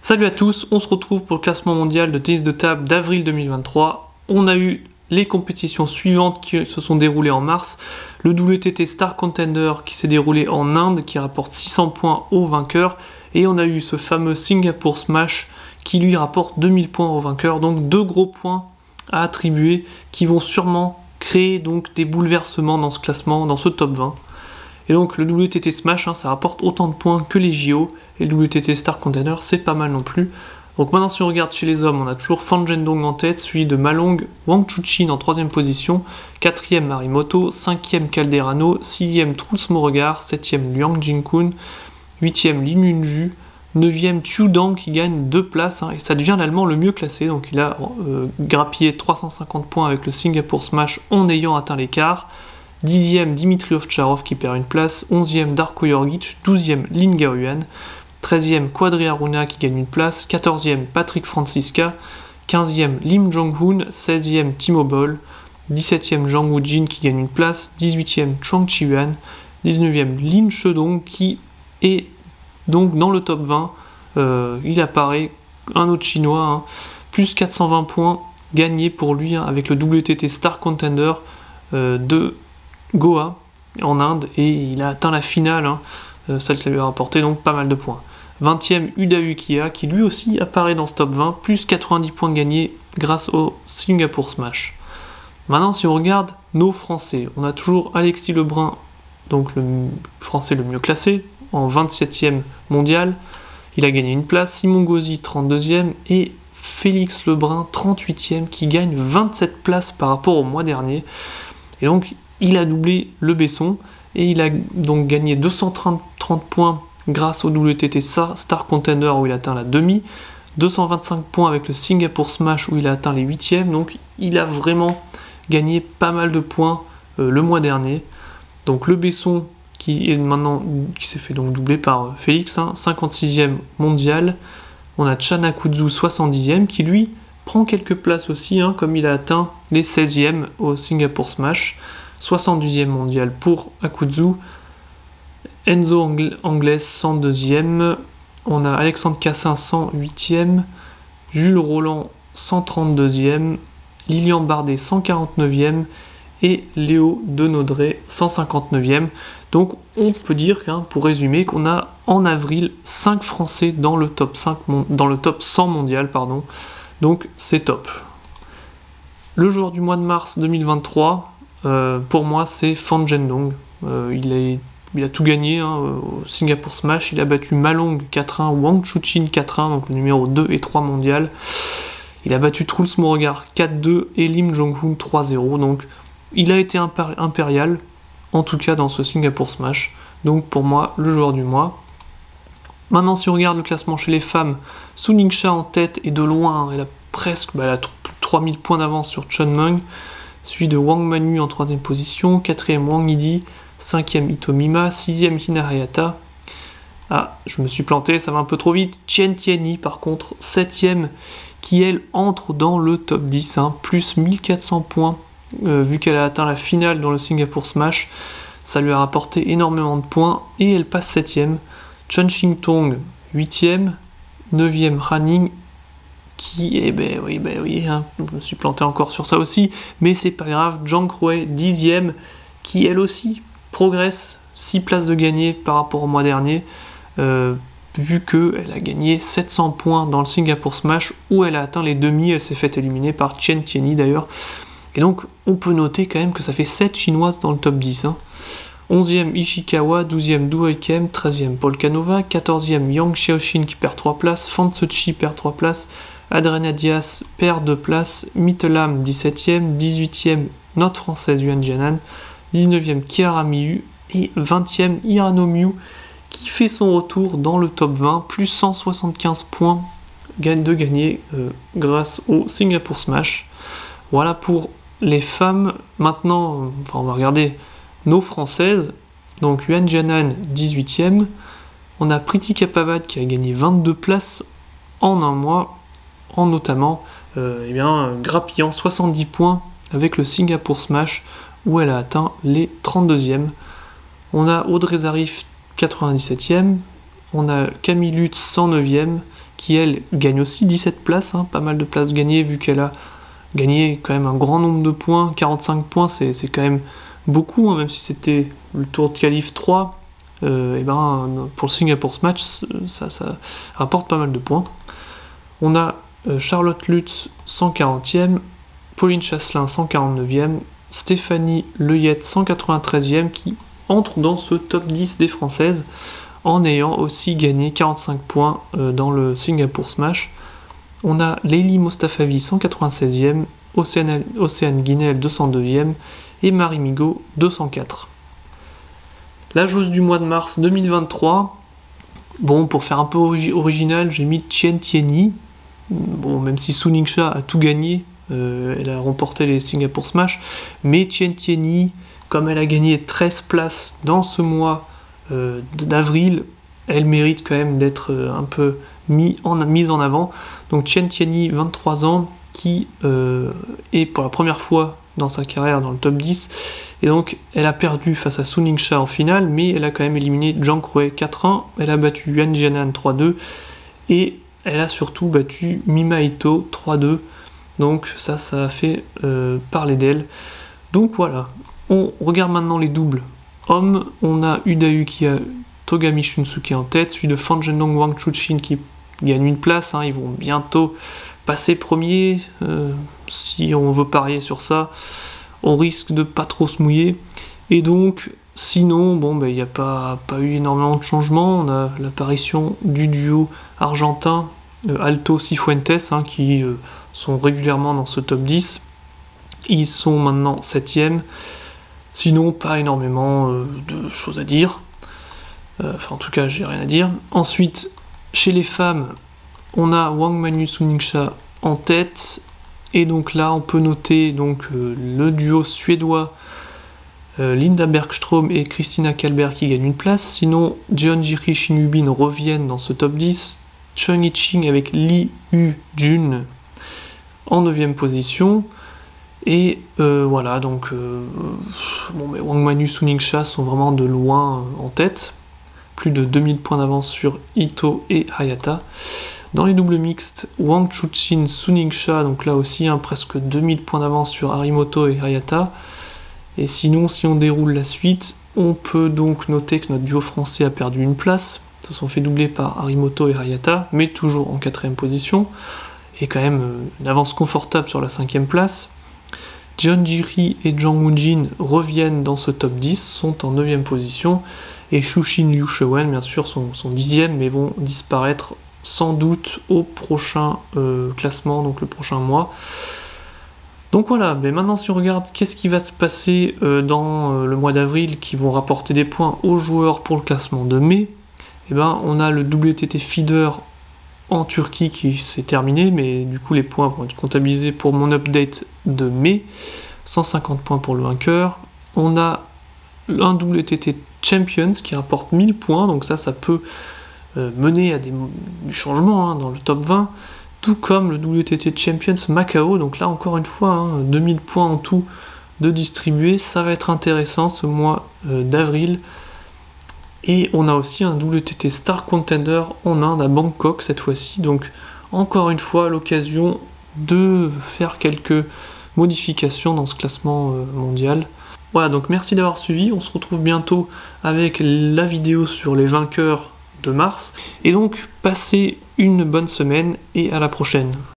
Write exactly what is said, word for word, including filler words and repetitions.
Salut à tous, on se retrouve pour le classement mondial de tennis de table d'avril deux mille vingt-trois. On a eu les compétitions suivantes qui se sont déroulées en mars. Le W T T Star Contender qui s'est déroulé en Inde, qui rapporte six cents points au vainqueur. Et on a eu ce fameux Singapore Smash qui lui rapporte deux mille points au vainqueur. Donc deux gros points à attribuer qui vont sûrement créer donc des bouleversements dans ce classement, dans ce top vingt. Et donc le W T T Smash, hein, ça rapporte autant de points que les J O, et le W T T Star Contender, c'est pas mal non plus. Donc maintenant si on regarde chez les hommes, on a toujours Fan Zhendong en tête, suivi de Malong, Wang Chuqin en troisième position, quatrième Marimoto, cinquième Calderano, sixième Truls Mauregard, septième Liang Jingkun, huitième Lee Mun-ju, neuvième Qiu Dang qui gagne deux places, hein, et ça devient l'allemand le mieux classé, donc il a euh, grappillé trois cent cinquante points avec le Singapore Smash en ayant atteint l'écart. dixième Dimitri Ovtcharov qui perd une place, onzième Darko Jorgic, douzième Lin Gaoyuan, treizième Quadri Aruna qui gagne une place, quatorzième Patrick Franziska, quinzième Lim Jong-hoon, seizième Timo Boll, dix-septième Zhang Wujin qui gagne une place, dix-huitième Chuang Chi-yuan, dix-neuvième Lin Shedong qui est donc dans le top vingt, euh, il apparaît, un autre chinois, hein, plus quatre cent vingt points gagnés pour lui, hein, avec le W T T Star Contender euh, de Goa en Inde, et il a atteint la finale, hein, euh, celle qui lui a rapporté donc pas mal de points. vingtième Uda Ukiya qui lui aussi apparaît dans ce top vingt, plus quatre-vingt-dix points gagnés grâce au Singapore Smash. Maintenant si on regarde nos Français, on a toujours Alexis Lebrun, donc le Français le mieux classé, en vingt-septième mondial, il a gagné une place, Simon Gauzy trente-deuxième et Félix Lebrun trente-huitième qui gagne vingt-sept places par rapport au mois dernier. Et donc il a doublé le Besson et il a donc gagné deux cent trente points grâce au W T T Star Contender où il atteint la demi, deux cent vingt-cinq points avec le Singapore Smash où il a atteint les huitièmes, donc il a vraiment gagné pas mal de points euh, le mois dernier. Donc le Besson qui est maintenant qui s'est fait donc doubler par Félix, hein, cinquante-sixième mondial. On a Chan Akutsu soixante-dixième qui lui prend quelques places aussi, hein, comme il a atteint les seizièmes au Singapore Smash. soixante-deuxième mondial pour Akutsu. Enzo Angles cent deuxième. On a Alexandre Cassin cent huitième. Jules Roland cent trente-deuxième. Lilian Bardet cent quarante-neuvième. Et Léo Denodré cent cinquante-neuvième. Donc on peut dire, hein, pour résumer, qu'on a en avril cinq Français dans le top cinq, dans le top cent mondial, pardon. Donc c'est top. Le joueur du mois de mars deux mille vingt-trois, euh, pour moi c'est Fan Zhendong. Euh, il, est, il a tout gagné, hein, au Singapore Smash. Il a battu Malong quatre un, Wang Chuqin quatre un, donc le numéro deux et trois mondial. Il a battu Truls Mauregard quatre deux et Lim Jong-hoon trois zéro. Donc il a été impérial, en tout cas dans ce Singapore Smash. Donc pour moi, le joueur du mois. Maintenant, si on regarde le classement chez les femmes, Su Ningxia en tête et de loin, elle a presque bah, elle a trois mille points d'avance sur Chun Meng, suivi de Wang Manu en troisième position, quatrième Wang Yidi, cinquième Ito Mima, sixième Hina Hayata. Ah, je me suis planté, ça va un peu trop vite. Chen Tianyi, par contre, septième, qui elle entre dans le top dix, hein, plus mille quatre cents points, euh, vu qu'elle a atteint la finale dans le Singapore Smash. Ça lui a rapporté énormément de points et elle passe septième. Chen Xingtong, huitième, neuvième Hanning, qui est, ben oui, ben oui, hein, je me suis planté encore sur ça aussi, mais c'est pas grave. Zhang Hui, dixième, qui elle aussi progresse, six places de gagné par rapport au mois dernier, euh, vu qu'elle a gagné sept cents points dans le Singapore Smash, où elle a atteint les demi, elle s'est fait éliminer par Chen Tianyi d'ailleurs. Et donc, on peut noter quand même que ça fait sept chinoises dans le top dix. Hein. onzième Ishikawa, douzième Du Weikem, treizième Polkanova, quatorzième Yang Xiaoxin qui perd trois places, Fan Tzuchi perd trois places, Adriana Diaz perd deux places, Mittelam dix-septième, dix-huitième notre française Yuan Jianan, dix-neuvième Chiara Miyu et vingtième Hirano Miyu qui fait son retour dans le top vingt, plus cent soixante-quinze points de gagner euh, grâce au Singapore Smash. Voilà pour les femmes. Maintenant, enfin, on va regarder nos françaises. Donc Yuan Jianan dix-huitième, on a Priti Kapavad qui a gagné vingt-deux places en un mois, en notamment euh, eh bien, grappillant soixante-dix points avec le Singapore Smash où elle a atteint les trente-deuxièmes. On a Audrey Zarif quatre-vingt-dix-septième, on a Camille Lutz cent neuvième, qui elle gagne aussi dix-sept places, hein, pas mal de places gagnées vu qu'elle a gagné quand même un grand nombre de points, quarante-cinq points c'est quand même beaucoup, hein, même si c'était le tour de qualif trois, euh, et ben, pour le Singapore Smash ça, ça rapporte pas mal de points. On a euh, Charlotte Lutz cent quarantième, Pauline Chasselin cent quarante-neuvième, Stéphanie Leyette cent quatre-vingt-treizième qui entre dans ce top dix des Françaises en ayant aussi gagné quarante-cinq points euh, dans le Singapore Smash. On a Leili Mostafavi cent quatre-vingt-seizième, Océane, Océane Guinel deux cent deuxième et Marie Migaud deux cent quatre. La joueuse du mois de mars deux mille vingt-trois, bon, pour faire un peu origi original, j'ai mis Chen Tianyi. Bon, même si Su Ningxia a tout gagné, euh, elle a remporté les Singapore Smash, mais Chen Tianyi, comme elle a gagné treize places dans ce mois euh, d'avril, elle mérite quand même d'être un peu mis en, mise en avant. Donc Chen Tianyi, vingt-trois ans, qui euh, est pour la première fois dans sa carrière dans le top dix, et donc elle a perdu face à Su Ningxia en finale, mais elle a quand même éliminé Zhang Hui quatre un, elle a battu Yuan Jianan trois deux, et elle a surtout battu Mima Ito trois deux, donc ça, ça a fait euh, parler d'elle. Donc voilà, on regarde maintenant les doubles. Hommes, on a Udayu qui a Togami Shunsuke en tête, suivi de Fan Zhendong Wang Chuqin qui gagne une place, hein, ils vont bientôt passer premier, euh, si on veut parier sur ça, on risque de pas trop se mouiller, et donc sinon, bon, ben, il n'y a pas, pas eu énormément de changements. On a l'apparition du duo argentin euh, Alto Cifuentes, hein, qui euh, sont régulièrement dans ce top dix, ils sont maintenant septième, sinon pas énormément euh, de choses à dire, euh, enfin en tout cas j'ai rien à dire. Ensuite, chez les femmes, on a Wang Manu Su Ningxia en tête, et donc là on peut noter donc euh, le duo suédois euh, Linda Bergström et Christina Kalber qui gagnent une place. Sinon, Jeonjiri Shin-Yubin reviennent dans ce top dix, Chung I-Ching avec Lee Yu-Jun en neuvième position, et euh, voilà, donc euh, bon, mais Wang Manu Su Ningxia sont vraiment de loin euh, en tête, plus de deux mille points d'avance sur Ito et Hayata. Dans les doubles mixtes, Wang Chuqin, Su Ningxia, donc là aussi hein, presque deux mille points d'avance sur Harimoto et Hayata. Et sinon, si on déroule la suite, on peut donc noter que notre duo français a perdu une place, se sont fait doubler par Harimoto et Hayata, mais toujours en quatrième position, et quand même euh, une avance confortable sur la cinquième place. Jeonjiri et Zhang Wujin reviennent dans ce top dix, sont en neuvième position, et Shushin Liu Shewen, bien sûr, sont, sont dixième, mais vont disparaître sans doute au prochain euh, classement, donc le prochain mois. Donc voilà, mais maintenant si on regarde qu'est-ce qui va se passer euh, dans euh, le mois d'avril, qui vont rapporter des points aux joueurs pour le classement de mai, et ben on a le W T T Feeder en Turquie qui s'est terminé, mais du coup les points vont être comptabilisés pour mon update de mai, cent cinquante points pour le vainqueur. On a un W T T Champions qui rapporte mille points, donc ça, ça peut euh, mener à des, du changement hein, dans le top vingt, tout comme le W T T Champions Macao, donc là encore une fois, hein, deux mille points en tout de distribuer, ça va être intéressant ce mois euh, d'avril. Et on a aussi un W T T Star Contender en Inde, à Bangkok cette fois-ci, donc encore une fois l'occasion de faire quelques modifications dans ce classement euh, mondial. Voilà, donc merci d'avoir suivi, on se retrouve bientôt avec la vidéo sur les vainqueurs de mars, et donc passez une bonne semaine et à la prochaine.